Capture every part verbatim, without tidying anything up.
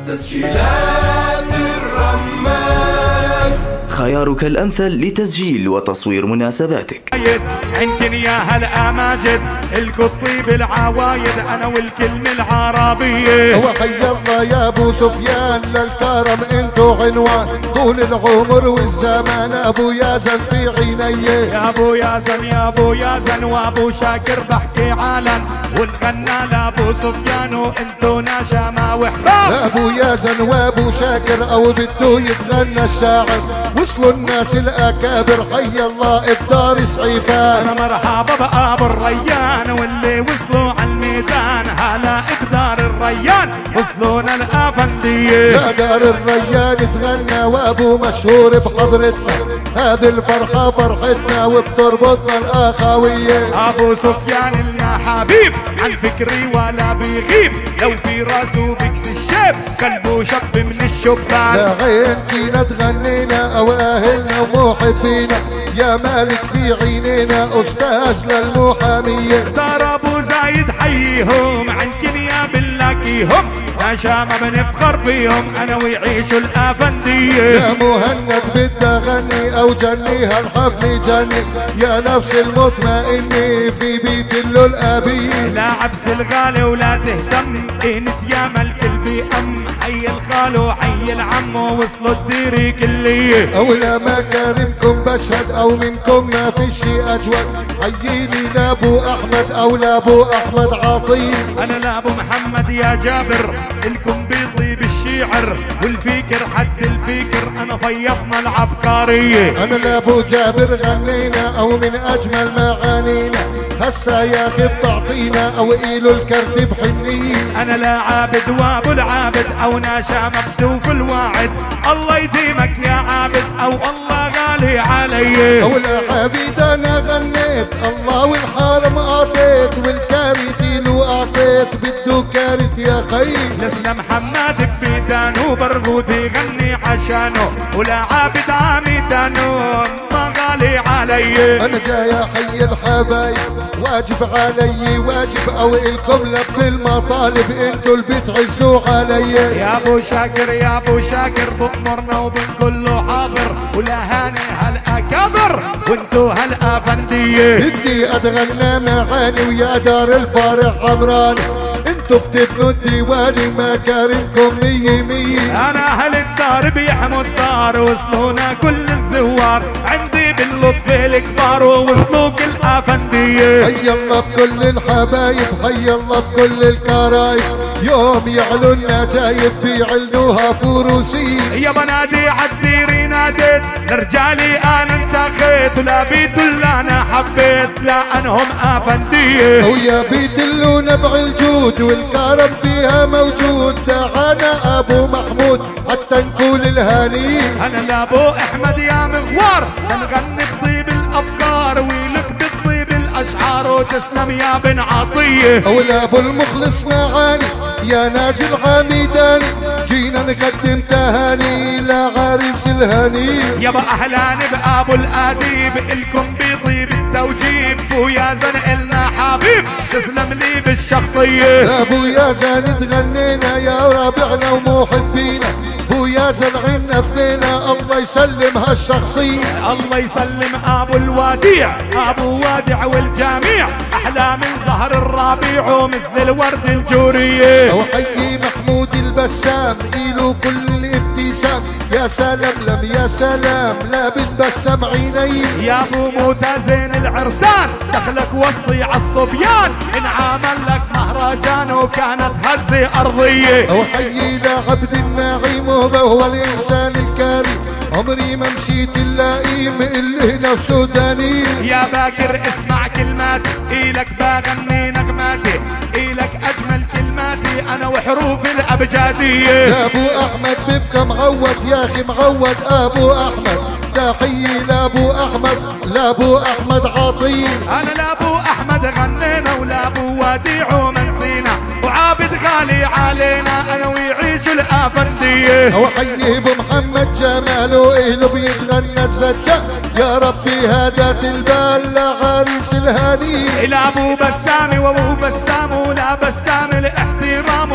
تسجيلات الرمان، خيارك الأمثل لتسجيل وتصوير مناسباتك. عندنا يا هلا ماجد القطي بالعوايد، انا والكلمة العربية. وحي الله يا ابو سفيان للكرم انتو عنوان، طول العمر والزمان ابو يازن في عيني. يا ابو يازن يا ابو يازن وابو شاكر بحكي علن، ونغنى لابو سفيان وانتو نجمة وحباب. ابو يازن وابو شاكر او بده يتغنى الشاعر، وصلوا الناس الاكابر حي الله بدار سعيفان. انا مرحبا بابو الريان واللي وصلوا على الميدان، هلا بدار الريان وصلونا الافندية. لا دار الريان تغنى وابو مشهور بحضرتنا، هذه الفرحة فرحتنا وبتربطنا الاخاوية. ابو سفيان لنا حبيب عن فكري ولا بيغيب، لو في راسه بكس الشاب قلبه شب من الشبان. لا عين فينا تغنينا او اهلنا ومحبينا، يا مالك في عينينا استاذ للمحامية. دار ابو زايد حييهم عن كنيا بنلاقيهم، نشامة بنفخر بيهم انا ويعيشوا الافندية. يا مهند بدي اغني او جني هالحفل جني، يا نفس المطمئنة في بيت اللو الابية. لا عبس الغالي ولا تهتم انت يا ملك البيئم، حي الخالو حي العم وصلوا الديري كلية. اولا مكارمكم بشهد او منكم ما في شي اجود، حييني لابو احمد او لابو احمد عطيه. انا لابو محمد يا جابر الكم بيطيب الشعر، والفكر حد الفكر انا فيضنا العبقرية. انا لابو جابر غنينا او من اجمل معانينا، هسا يا اخي بتعطينا او قيلوا الكرت بحنية. انا لا عابد وابو العابد او ناشا مبدو في الواعد، الله يديمك يا عابد او الله غالي علي. او العبيد انا غنيت الله والحارم اعطيت، والكاري قيلوا اعطيت بده كارت يا خي. لسنا محمد بميدان وبرغوثي غني عشانه، ولا عابد عميدانه ما غالي علي. انا جاي حي الحبايب واجب علي واجب، او الكم لب المطالب انتو اللي بتعزوا علي. يا ابو شاكر يا ابو شاكر بأمرنا وبنقول له حاضر، ولا هاني هالاكابر وانتو هالافندية. بدي اتغنى معاني ويا دار الفارح عمراني، انتو بتبنوا الديواني مكارمكم مية مية. انا اهل الدار بيحموا الدار وصلونا كل الزوار، عندي باللطف الكبار ووصلوا كل افندية. حي الله بكل الحبايب حي الله بكل الكرايب، يوم يعلو النجايب بيعلنوها فروسية. يا بنادي عالديري ناديت لرجالي انا انتخيت، ولا بيت الا انا حبيت لا انهم افندية. ويا بيت اللو نبع الجود والكرم فيها موجود، تعانا ابو محمود حتى نقول الهني. انا لابو احمد يا مغوار نغني بطيب الافكار، ويلك بطيب الاشعار وتسلم يا بن عطيه. ولا ابو المخلص معاني يا نازل عميداني، جينا نقدم تهاني لعريس الهني. يابا اهلان بابو الاديب الكم بيطيب التوجيب، ويا زن النا حبيب تسلم لي بالشخصيه. ابو يا زن تغنينا يا رابعنا ومحبينا، ويا زن عنا فينا الله يسلم هالشخصيه. الله يسلم ابو الوديع ابو وادع والجميع، احلى من زهر الربيع ومثل الورد الجوريه. وحيي محمود البسام إلو كل الابتسام، يا سلام لم يا سلام لا بتبسم عيني. يا ابو متزين العرسان دخلك وصي عالصبيان، انعمل لك مهرجان وكانت هزة ارضية. وحيي لعبد النعيم وهو الانسان الكريم، عمري ما مشيت اللئيم اللي نفسه دني. يا باكر اسمع كلماتي إلك بغني نغماتي، إلك أجمل كلماتي أنا وحروف الأبجدية. يا أبو أحمد ببقى معود يا أخي معود أبو أحمد، تحية لأبو أحمد لأبو أحمد عطية. أنا لأبو أحمد غنينا ولأبو وديع ومنسينا، وعابد غالي علينا أنا ويعيشوا الأفندية. وحيي أبو محمد جمال وإهله بيتغنى الزجاج، يا ربي هدات البال لعريس الهني. إلى أبو بسامي وأبو بسام ولا بسام الاحترام، ولا أبو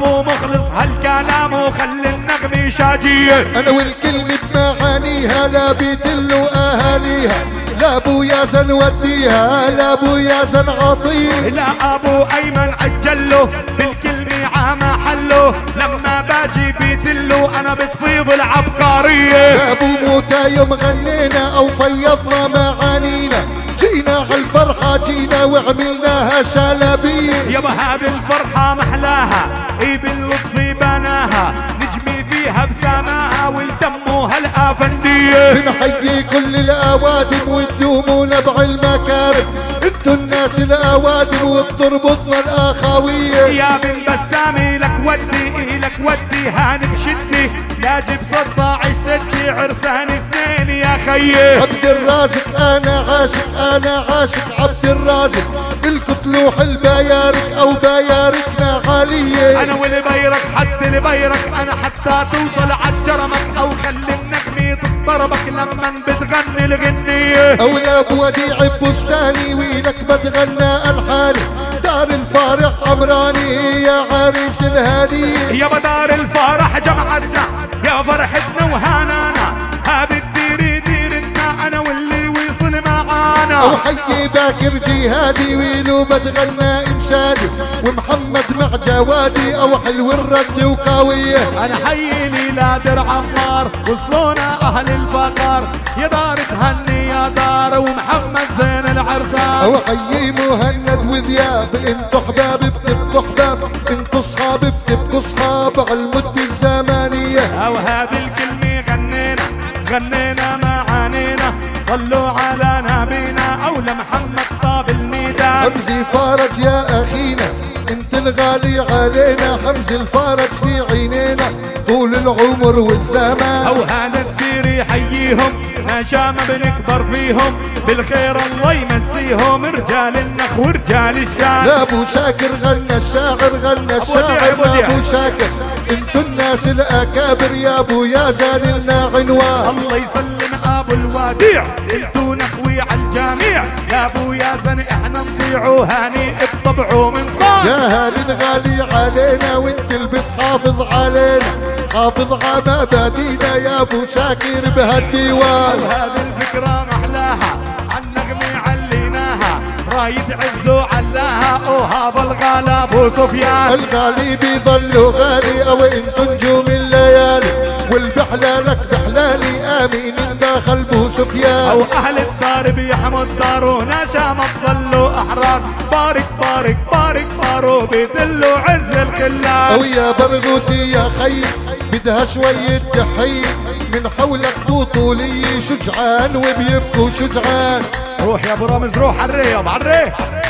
ابو مخلص هالكلام وخلي النغمة شاجية. انا والكلمة بمعانيها لا بيدلوا اهاليها، لا ابو ياسن وديها لا ابو ياسن عطيه، لا ابو ايمن عجله بالكلمة عام حله، لما باجي بيدلوا انا بتفيض العبقرية. لا ابو موتى يوم غنينا او فيضنا معانينا، جينا عالفرحة جينا وعملناها شلبية. يابا هذه الفرحة محلاها اي باللطف بناها، نجمي فيها بسماها والدموها الافندية. بنحيي كل الاوادم وتدوم ونبع المكارم، انتو الناس الاوادم وبتربطنا الاخوية. يا بن بسامي لك ودي لك ودي هاني بشدي، لا جيب ستة عش ستي عرسان اثنين يا خيي. عبد الرازق انا عاشق انا عاشق عبد الرازق، الكتلوح البيارك او بياركنا عالية. انا والبيرك حد البيرك انا حتى توصل عالجرمك، او خلي النجمة تضربك لما بتغني الغنية. اولى بوديع بستاني ويلك بتغنى الحاني، دار الفارح عمراني يا عريس الهدية. يا بدار الفرح جمعتنا يا فرحتنا وهانانا، هذه الديري ديرتنا انا واللي وصل معانا. او حي باكر جهادي ويلو بتغنى انشادي، ومحمد مع جوادي او حلو الرد وقوية. انا حي لي لا درع عمار وصلونا اهل الفقار، يا دار تهني يا دار ومحمد زين العرسان. او حي مهند وذياب انتو حباب بتبقوا حباب، انتو صحاب بتبقوا صحاب عالمدة الزمانية. او هذه الكلمة غنينا غنينا معانينا، صلوا على نبينا او لمحمد طاب الميدان. حمزي فرج يا اخينا انت الغالي علينا، حمزي الفرج في عينينا طول العمر والزمان. او هذا الدير يحييهم نشامة بنكبر فيهم، بالخير الله يمسيهم رجال النخ ورجال الشام. لا ابو شاكر غنى الشاعر غنى الشاعر لا ابو شاكر، انتو الناس الاكابر يا ابو يا زان لنا عنوان. الله يسلم ابو الوديع انتو نخوي عالجميع، يا ابو ياسن احنا نطيعو هاني بطبعه من صار. يا هاني الغالي علينا وانت اللي بتحافظ علينا، حافظ على مبادينا يا ابو شاكر بهالديوان. وهذه الفكرة محلاها عالنغمة عليناها، رايد عزو علاها وهذا الغالي ابو سفيان. الغالي بيضلوا غالي او انتو نجوم الليالي، والبحلالك بحلالي امين داخل بو سفيان. او اهل الدار بيحموا الدار ونشام تضلوا احرار، بارك بارك بارك بارو بيدلوا عز الخلال. او يا برغوثي يا خي بدها شوية تحية، من حولك بطولية شجعان وبيبكوا شجعان. روح يا ابو رامز روح عالرياض عالريه.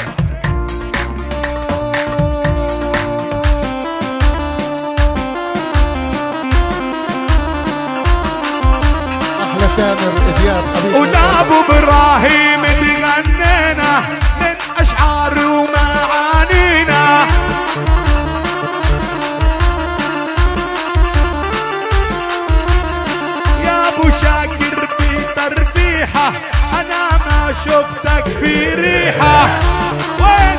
احلى تامر ابيات حبيبي. وده ابو ابراهيم تغنينا من اشعار ومعانينا، يا ابو شاكر في تربيحه انا ما شفتك في ريحه. وين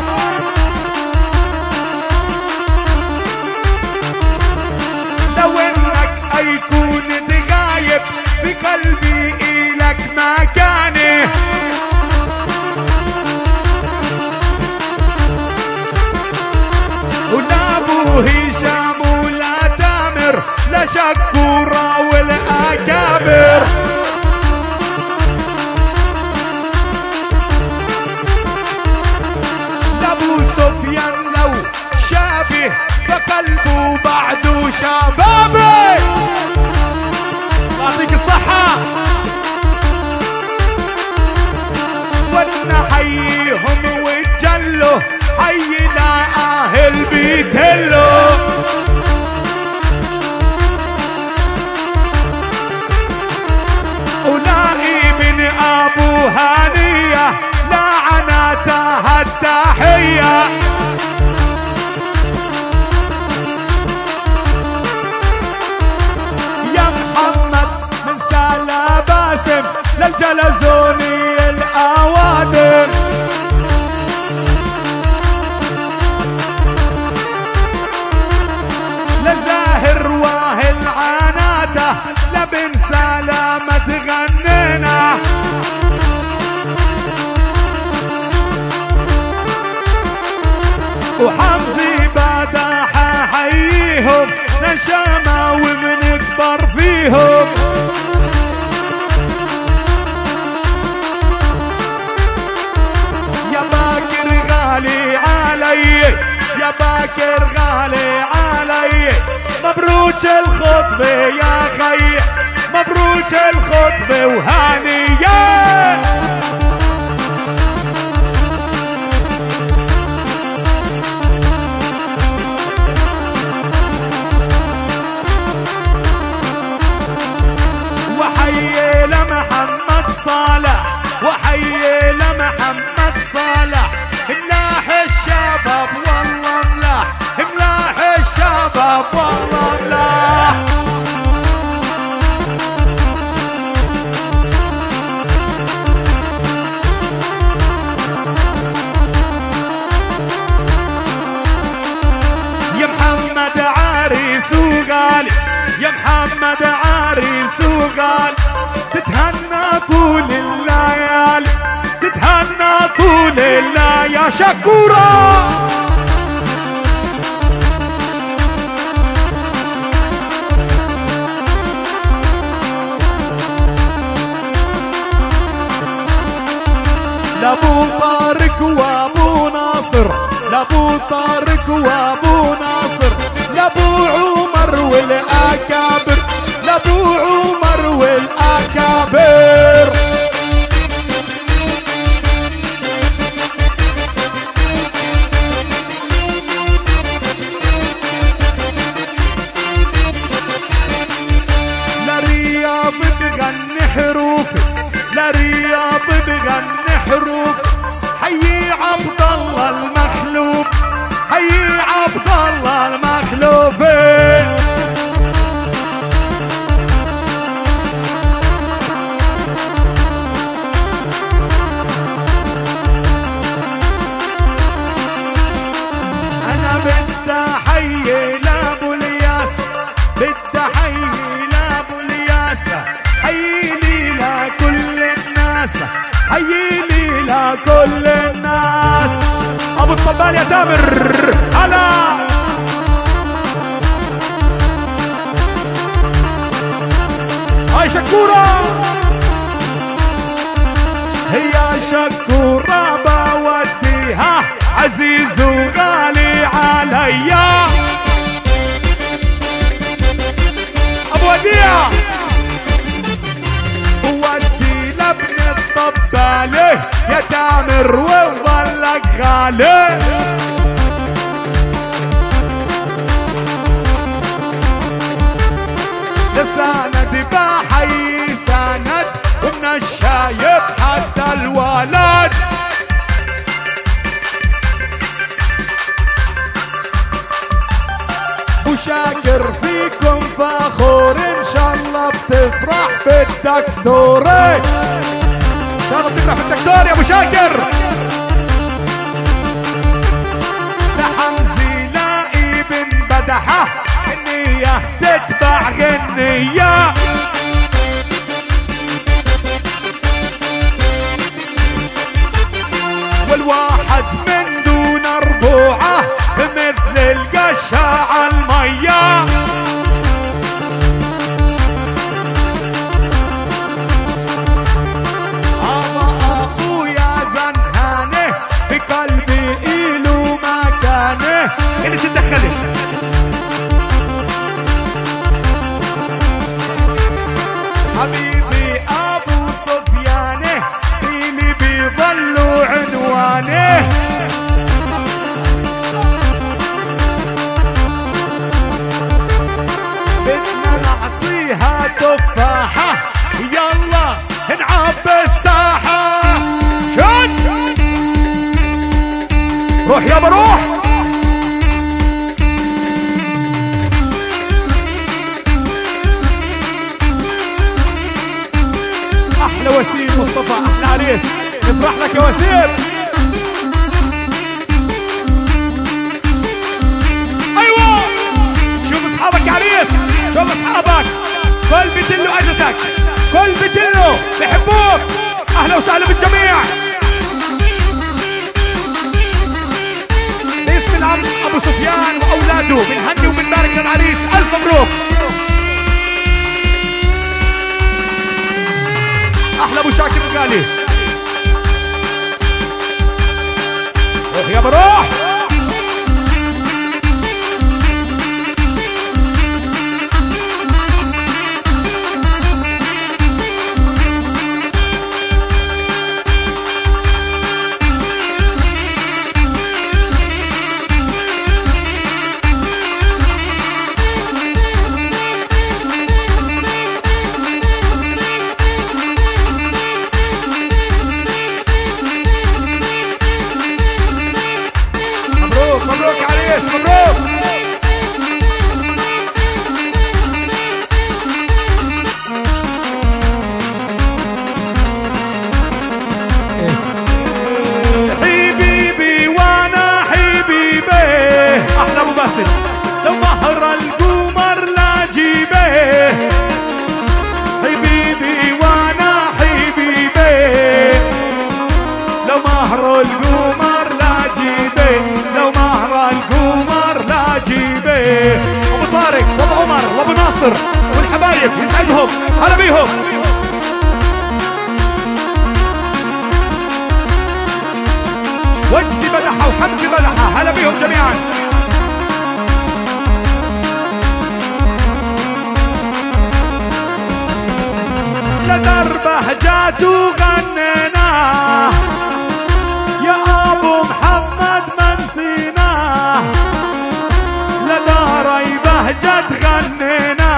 لو انك ايكون تغايب بقلبي إلك مكاني، ولا ابو هشام ولا تامر لا شكورة ولا اكابر. ابو سفيان لو شابه فقلبه بعده شبابي. يعطيك الصحة ونحييهم وتجلوا حينا اهل بيتلو. ولاقي من ابو هانية لعنتها التحية. شامة وبنكبر فيهم. يا باكر غالي علي، يا باكر غالي علي، مبروك الخطبة يا خي، مبروك الخطبة وهانية. وحيي لمحمد صالح، وحيي لمحمد صالح، ملاح الشباب والله ملاح، ملاح الشباب والله ملاح. يا محمد عريس وغالي، يا محمد عريس وغالي، تتهنى طول الليالي، تتهنى طول الليالي يا شكورة. لابو طارق وابو ناصر، لابو طارق وابو ناصر، لابو عمر والاكابر، لابو عمر والاكابر. لرياض بغني حروفي، لرياض بغني حروفي، حيي عبد الله المخلوف، حيي عبد الله المخلوفين. انا بدي احيي لابو الياس، بدي احيي لابو الياس، حيي لي لكل الناس، حيي لي لكل الناس. ابو الطبال يا تامر هلا. هاي شكورة، هي شكورة بوديها، عزيز وغالي عليا. ابو وديع ودي لابن الطبالة يا تامر وظلك غالي. لساند بحي ساند، ومن الشايب حتى الولد. وشاكر فيكم فخور، ان شاء الله بتفرح بالدكتورة، ان شاء الله بتفرح بالدكتور يا ابو شاكر. لحمزي لاقي بن بدحة، النية تتبع غنية. والواحد من دون ربوعه، مثل القشة عالمية. هذا اخويا زنهانه، بقلبي إله مكانه. اللي تتدخلش حبيبي ابو سفيانه، اللي بيظلوا عنوانه. بدنا نعطيها تفاحة، يلا نعبي الساحة. شد روح يابا روح. احلى وسيم مصطفى، احلى عريس، نفرح لك يا وسيم. ايوه شوف اصحابك يا عريس، شوف اصحابك، كل بيدلو اجتك، كل بيدلو بحبوك. اهلا وسهلا بالجميع. باسم العم ابو سفيان واولاده بنهني وبنبارك للعريس، الف مبروك. الغالي. روح يابا روح. مبروك عريس مبروك. حبيبي وانا حبيبي احلى ابو باسل لو مهر القمر لا جيبه. حبيبي وانا حبيبي لو مهر القمر لا جيبه. لو مهر القمر لا جيبه. ابو طارق وابو عمر وابو ناصر والحبايب يسعدهم هلا بيهم. وجدي مدحه وحمزي مدحه هلا بيهم جميعا. لدربه جات وغنينا يا ابو محمد منسينا. لداري بهجت غنينا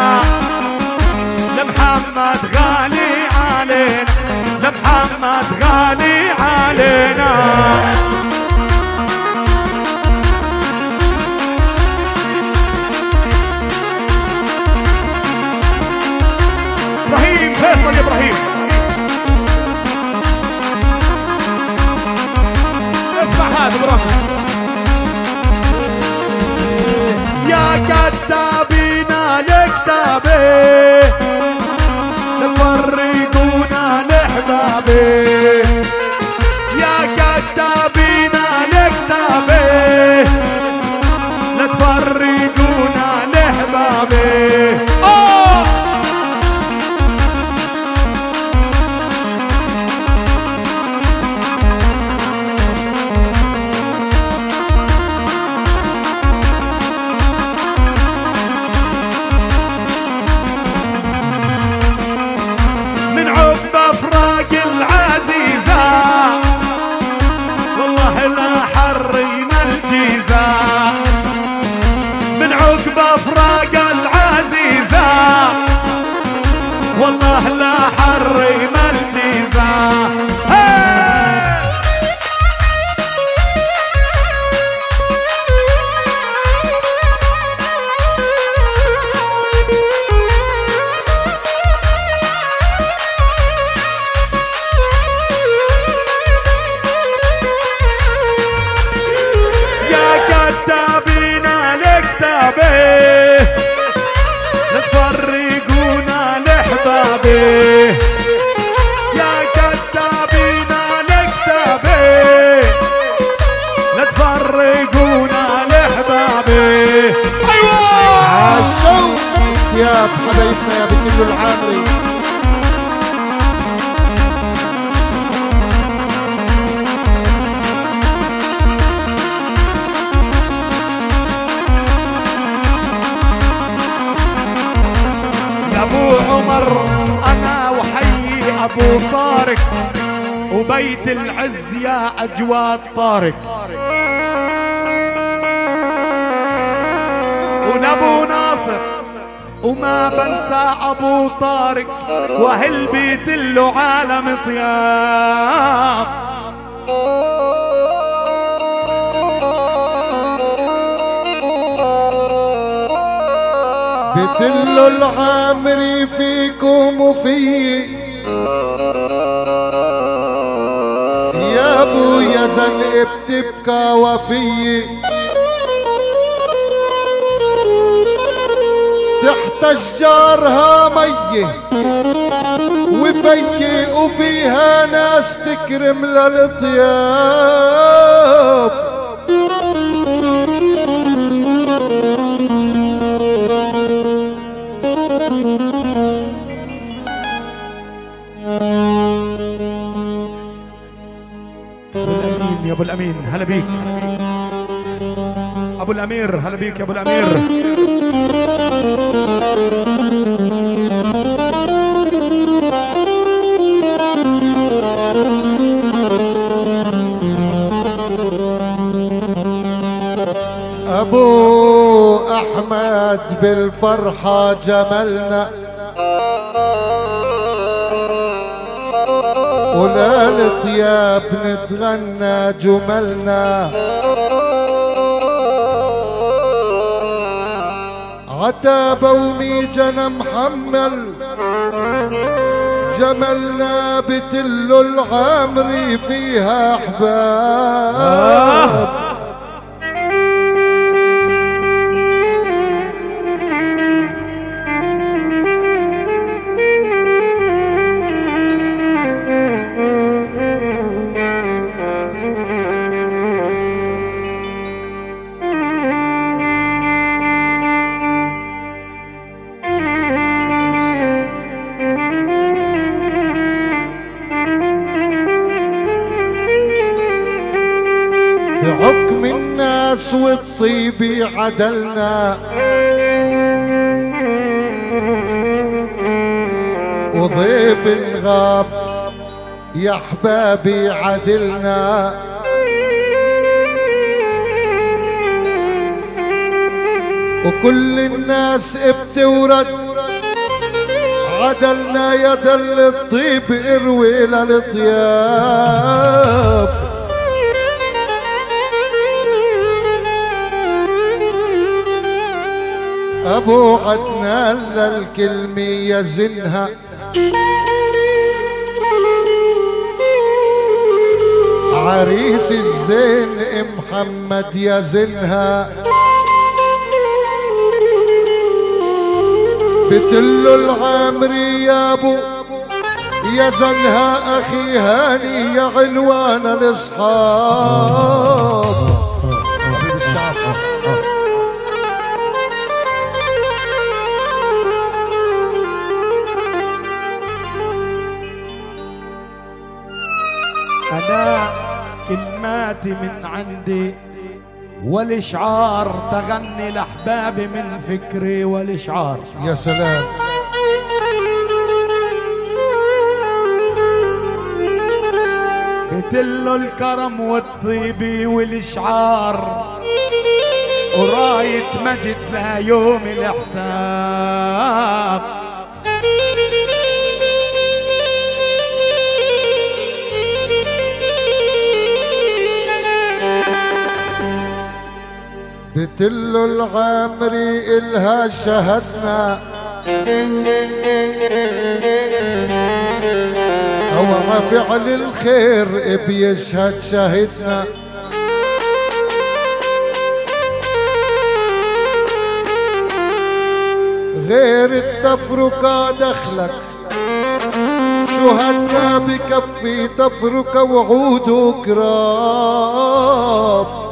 لمحمد غالي علينا. لمحمد غالي علينا. ابراهيم فيصل يا ابراهيم اسمع هذا برافو. يا كتابينا لكتابي تفرقونا لحبابي. يا كتابينا لكتابي لا تفرقونا لحبابي. أوه والله لا حرم الجيزة. يا كتابينا لكتابي لا تفرقونا لحبابي. يا كتابينا لكتابي لا تفرقونا لحبابي. ايوه عالشوق يا حبايبنا يا بكل العامري. ابو عمر انا وحي ابو طارق وبيت العز يا اجواد طارق. ولابو ناصر وما بنسى ابو طارق واهل بيت له عالم طياب. بتلو العامري فيكم وفي يا ابو يا زن بتبكى وفي. تحت الشجارها ميه وفي وفيها ناس تكرم للطياب. ابو الامين هلا بيك. ابو الامير هلا بيك يا ابو الامير. ابو احمد بالفرحة جملنا وللطياب نتغنى جملنا عتابة وميجنا محمل جملنا بتلو العامري فيها احباب. حكم الناس والطيب عدلنا وضيف الغاب يا احبابي عدلنا وكل الناس بتورد عدلنا يا دل الطيب اروي للطياب. ابو عدنان للكلمة يزنها عريس الزين محمد يزنها بتلو العامري يا ابو يزنها اخي هاني يا علوان الاصحاب. أنا كلماتي من عندي والإشعار تغني لأحبابي من فكري والإشعار. يا سلام. بتلو الكرم والطيب والإشعار وراية مجد لها يوم الإحساب. بتلو العامري إلها شهدنا أوعى فعل الخير بيشهد شهدنا غير التفرقة دخلك شهدنا بكفي تفرقة وعود وكرام.